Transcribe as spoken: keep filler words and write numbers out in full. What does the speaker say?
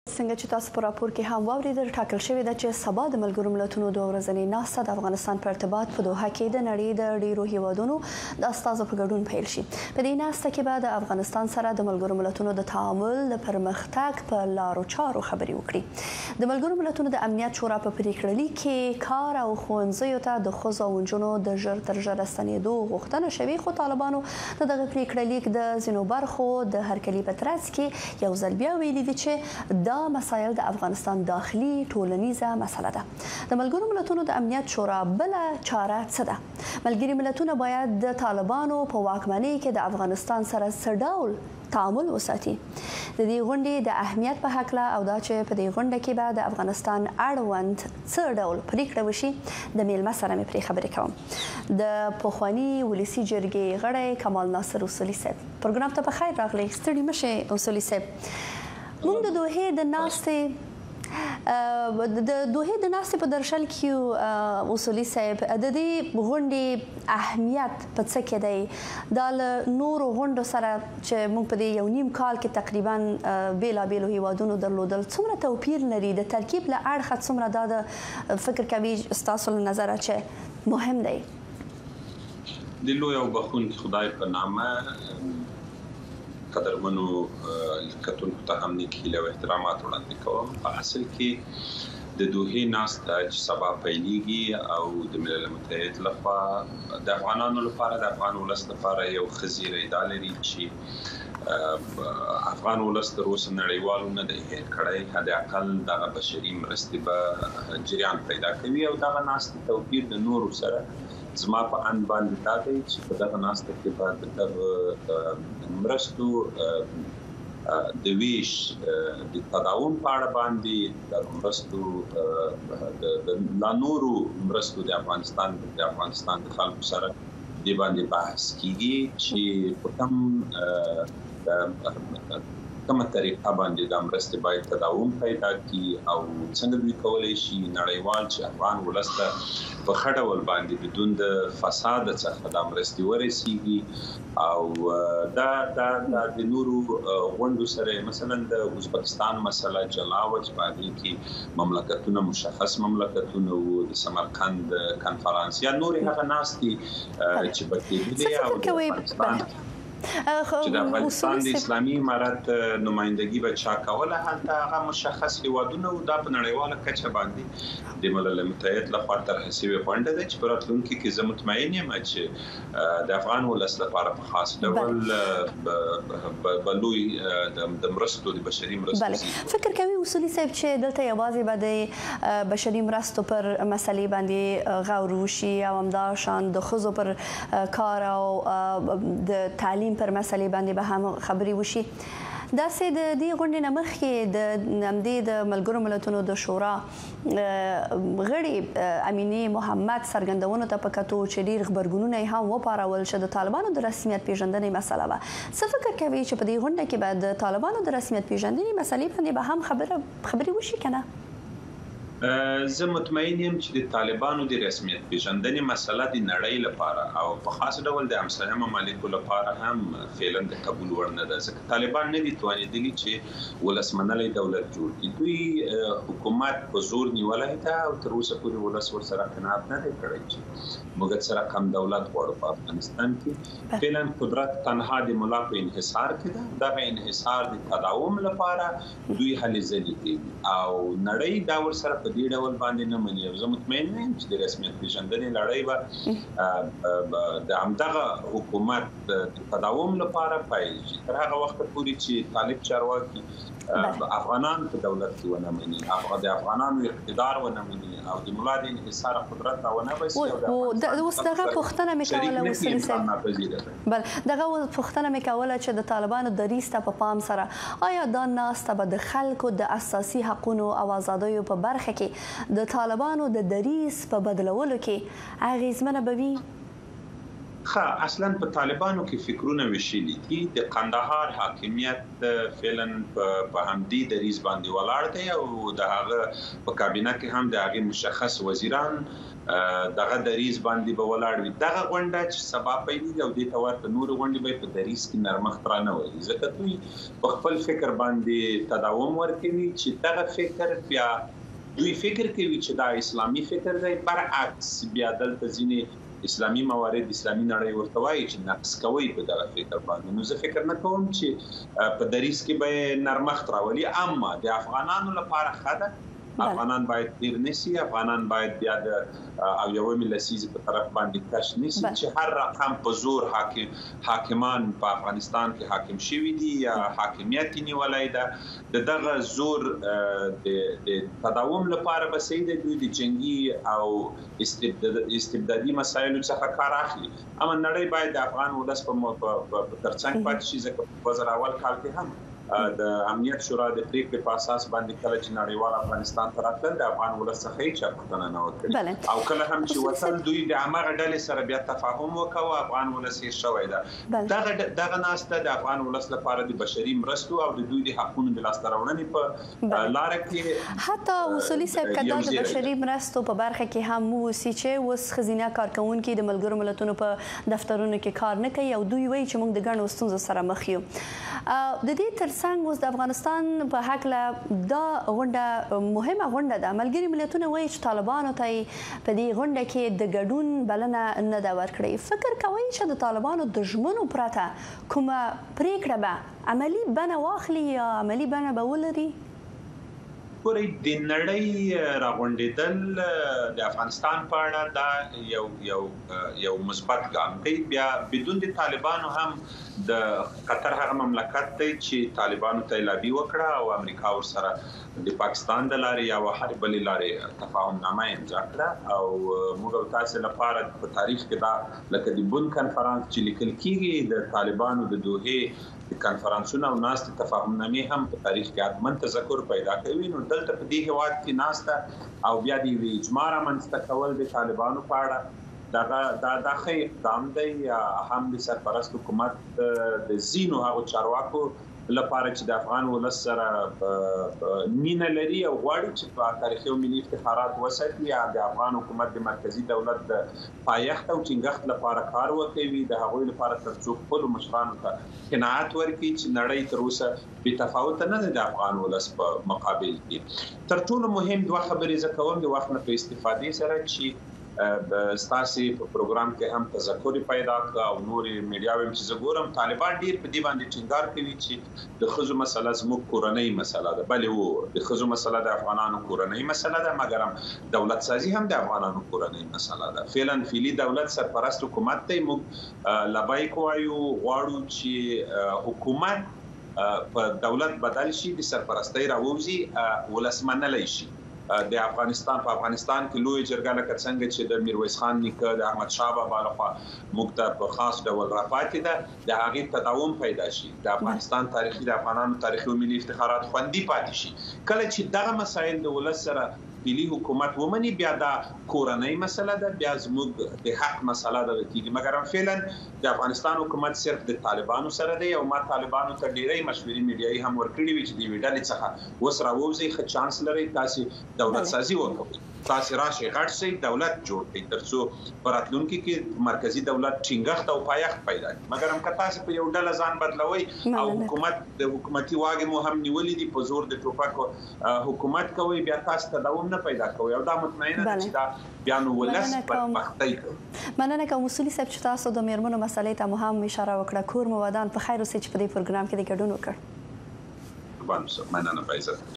څنګه چې تاسو په راپور کې هم واورېدل ټاکل شوې ده چې سبا د ملګرو ملتونو دوه ورځنۍ ناسته د افغانستان په ارتباط په دوحه کې د نړۍ د ډیرو هیوادونو د استازو په ګډون پیل شي. په دې ناسته کې به د افغانستان سره د ملګرو ملتونو د تعامل د پرمختګ په لارو چارو خبرې وکړي. د ملګرو ملتونو د امنیت شورا په پریکړه لیک کې کار او ښوونځیو ته د ښځو او نجونو د ژر تر ژره ستنېدو غوښتنه شوې، خو طالبانو د دغه پریکړه لیک د ځینو برخو د هرکلي په ترڅ کې یو ځل بیا ویلي دي چې دا مسایل د افغانستان داخلي ټولنیزه مسله ده. د ملګرو ملتونو د امنیت شورا بل چاره څه ده؟ ملګري ملتونه باید د طالبانو په واکمنۍ کې د افغانستان سره څه ډول تعامل وساتي؟ د دې غونډې د اهمیت په هکله او دا چې په دې غونډه کې به د افغانستان اړوند څه ډول پریکړه وشي، د میلمه سره مې پرې خبرې کوم. د پخواني ولسي جرګې غړی کمال ناصر اصولي صاحب، پروګرام ته په خیر راغلی. ستړي مشه اصولي صاحب. موږ د دوحې د ناستې د دوحې د ناستې په درشل کې اصولي صاحب د دې غونډې اهمیت په څه کې دی؟ دا له نورو غونډو سره چې موږ په دې یو نیم کال کې تقریبا بیلابیلو هیوادونو درلودل څومره توپیر لري؟ د ترکیب له اړخه څومره دا د فکر کوي ستاسو له نظره چې مهم دی؟ د لوی او بخښونکي خدای په نامه قدرمنو کتونکو ته هم نیک هیلې او احترامات وړاندې کوم. په اصل کې د دوحې ناسته چې سبا پیلېږي او د ملل متحد لخوا د افغانانو لپاره د افغان ولس لپاره یو ښه زیری دا لري چې افغان ولس تر اوسه نړیوالو نه دی هېر کړی، حد اقل دغه بشري مرستې به جریان پیدا کوي. او دغه ناسته توپیر د نورو سره زما په اند باندې دا دی چې په دغه ناسته کې به د مرستو د ویش د تداوم په اړه باندې د مرستو د لا نورو مرستو د افغانستان د افغانستان د خلکو سره د باندې بحث کیږي چې په کوم کومه طریقه باندې د مرستې باید تداوم پیدا کړي او څنګه دوی کولی شي نړیوال چې افغان ولس ته په ښه ډول باندې بدون د فساد څخه د مرستې ورسیږي. او دا دا د نورو غونډو سره مثلا د ازبکستان مسله جلا وه چې په هغې کې مملکتونه مشخص مملکتونه وو، د سمرقند کنفرانس یا نورې هغه ناستې چې به کېدلې او د افغانستان چې د افغانستان د اسلامي امارت نمائندګي به چا کوله، هلته هغه مشخص هیوادونه وو. دا په نړیواله کچه باندې د ملل متحد لخوا طرح شوې غونډه ده چې په راتلونکي کې زه مطمئن یم چې د افغان ولس لپاره په خاص ډول به لوی د مرستو د بشري مرستو فکر کوي اصولي صاحب چې دلته یوازې به د بشري مرستو پر مسلې باندې غور وشي او همداشان د ښځو پر کار او د تعلیم پر مسلې باندې به هم خبرې وشي؟ داسې د دې غونډې نه مخکې د همدې د ملګرو ملتونو د شورا غړي امینې محمد څرګندونو ته په کتو چې ډېر غبرګونونه یې هم وپارول چې د طالبانو د رسمیت پیژندنې مسله وه. څه فکر کوي چې په دې غونډه کې به د طالبانو د رسمیت پیژندنې مسلې باندې به هم خبرې وشي که نه؟ زه مطمئن یم چې د طالبانو د رسمیت پیژندنې مسله د نړۍ لپاره او په خاص ډول د همسایه ممالکو لپاره هم فعلا د قبول وړ نه ده، ځکه طالبان نه دي توانېدلي چې ولسمنلی دولت جوړ کړي. دوی حکومت په زور نیولی ده او تر اوسه پورې ولس ورسره قناعت نه دی کړی چې موږ څه رقم دولت غواړو په افغانستان کې. فعلا قدرت تنها د ملا په انحصار کې ده. دغه انحصار د تداوم لپاره دوی هلې ځلې کوي او نړۍ دا ورسره په دې ډول باندې نه مني. زه مطمئن یم چې د رسمیت پیژندنې لړۍ به د همدغه حکومت د تداوم لپاره پیل شي تر هغه وخته پورې چې طالب چارواکي افغانان په دولت کې ونه مني، د افغانانو اقتدار ونه مني او د ملا د انحصار قدرت ونه بسي. اوس دغه پوښتنه مې کوله اصولي صاحب، بل دغه پوښتنه مې کوله چې د طالبانو دریځ ته په پام سره آیا دا ناسته به د خلکو د اساسي حقونو او آزادیو په برخه کې د طالبانو د دریځ په بدلولو کې اغیزمنه به وي؟ ښه اصلا په طالبانو کې فکرونه وشلي دي. د قندهار حاکمیت فعلا په همدې دریځ باندې ولاړ دی او د هغه په کابینه کې هم د هغه مشخص وزیران دغه دریځ باندې به ولاړ وي. دغه غونډه چې سبا پیلېږي او دې ته ورته نور غونډې به په دریځ کې نرمښت رانه وي، ځکه دوی په خپل فکر باندې تداوم ورکوي چې دغه فکر بیا دوی فکر کوي چې دا اسلامي فکر دی، برعکس بیا دلته ځینې اسلامي موارد اسلامي نړۍ ورته وایي چې نقص کوي په دغه فکر باندې. نو زه فکر نه کوم چې په دریځ کې به نرمښت راولي، اما د افغانانو لپاره ښه ده. افغانان باید تیر نشي، افغانان باید بیا د او یوې لسیزې په طرف باندې کش نشي چې هر رقم په زور حاکم حاکمان په افغانستان کې حاکم شوي دي یا حاکمیت نیولای ده. د دغه زور د تداوم لپاره به صحیح دی دوی د جنگي او استبدادي مسایلو څخه کار اخلي، اما نړۍ باید د افغان ولس په ترڅنګ پاتې شي، ځکه په دوه زره اول کال کې هم د امنیت شورا د پریکړې په اساس باندې کله چې نړیوال افغانستان ته راتلل د افغان ولس څخه هیڅ پوښتنه نه وکړه، او کله هم چې وصل دوی د هغه ډلې سره بیا تفاهم وکاوه افغان ولس یې شوی ده. دغه دغه ناسته د افغان ولس لپاره د بشري مرستو او د دوی د حقوقو د لاسته راوړنې په لار کې حتی اصولي صاحب کدا د بشري مرستو په برخه کې هم موسی چې وس خزینه کارکونکو د ملګرو ملتونو په دفترونو کې کار نه کوي او دوی وایي چې موږ د ګڼو ستونزو سره مخ یو. د دې ترڅنګ اوس د افغانستان په حق له دا غونډه مهمه غونډه ده، ملګري ملتونه وایي چې طالبانو ته په دې غونډه کې د ګډون بلنه نه ده ورکړې. فکر کوئ چې د طالبانو د ژمنو پرته کومه پریکړه به عملي بڼه واخلي یا عملي بڼه به ولري؟ ګورئ د نړۍ راغونډېدل د افغانستان په اړه دا یو یو یو مثبت ګام دی. بیا بدون د طالبانو هم د قطر هغه مملکت دی چې طالبانو ته لابي وکړه او امریکا ورسره د پاکستان د لارې یا هر بلې لارې تفاهم نامه امضا کړه، او موږ تاسو لپاره په تاریخ کې دا لکه د بون کنفرانس چې لیکل کیږي د طالبانو د دوحې د کنفرانسونو او ناست تفاهم نامې هم په تاریخ کې حتمن تذکر پیدا کوي. نو دلته په دې هواد کې ناسته او بیا د اجماع رامنځته کول د طالبانو په اړه دا دا د ښه اقدام دی. هم د سرپرست حکومت د زینو هغو چارواکو لپاره چې د افغان ولس سره مینه لري او غواړي چې په تاریخي او ملي افتخارات وساتي، یا د افغان حکومت د مرکزی دولت د پایښت او ټینګښت لپاره کار وکوي، د هغوی لپاره تر څو خپل مشرانو ته قناعت ورکړي چې نړۍ تر اوسه بې تفاوته نه ده د افغان ولس په مقابل کې. تر ټولو مهم دوه خبرې زه کوم د وخت نه په استفادې سره چې ستاسو په پروګرام کې هم تذکر پیدا کړ او نور میډیاوي چې زه ګورم طالبان ډیر په دې باندې ټینګار کوي چې د خزو مسله زموږ کورنۍ مسله ده. بلې وو د خزو مسله د افغانانو کورنۍ مسله ده، مګر هم دولت سازي هم د افغانانو کورنۍ مسله ده. فعلا فعلی دولت سرپرست حکومت ته موږ لبیک وایو، غواړو چې حکومت په دولت بدل شي، د سرپرستی راووځي، ولسمنلی شي. د افغانستان په افغانستان کې لوی جرګه لکه څنګه چې د میرویس خان نیکه د احمد شاه بابا لخوا موږ ته په خاص ډول راپاتې ده، د هغې تداوم پیدا شي، د افغانستان تاریخي د افغانانو تاریخي او ملي افتخارات خوندي پاتې شي. کله چې دغه مسایل د ولس سره ملي حکومت ومني بیا دا کورنۍ مسله ده، بیا زموږ د حق مسله ده کیږي. مګر هم فعلا د افغانستان حکومت صرف د طالبانو سره دی او ما طالبانو ته ډیری مشورې میډیایي هم ورکړي وي چې د ویډال څخه وس راووځي، ښه چانس لري تاسو دولت سازي وکړئ، تاسو راشي غټ شي دولت جوړ کړئ ترڅو په راتلونکي کې مرکزی دولت ټینګښت او پایښت پیدا کړي. مګر هم که تاسو په یو ډله ځان بدلوي او حکومت د حکومتي واګې مو هم نیولې دي په زور د ټوپک حکومت کوي، بیا تاسو تداوم نه پیدا کوي او دا مطمئنه ده چې دا بیا نو ولس بدبختۍ کوي. مننه کوم اصولي صاحب چې تاسو د میرمنو مسلې ته مو هم اشاره وکړه. کور مو ودان په خیر اوسئ چې په دې پروګرام کې د ګډون وکړ. مننه په عزت.